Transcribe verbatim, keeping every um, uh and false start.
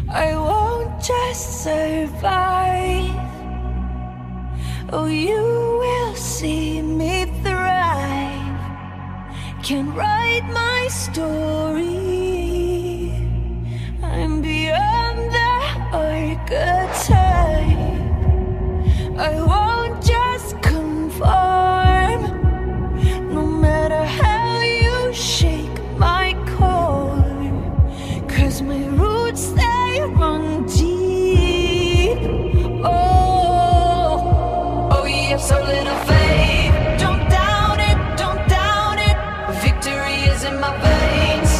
I won't just survive. Oh, you will see me thrive. Can write my story. I'm beyond the archetype. I won't just conform. No matter how you shake my core, 'cause my roots, they run deep. Oh, oh, you have so little faith. Don't doubt it, don't doubt it. Victory is in my veins.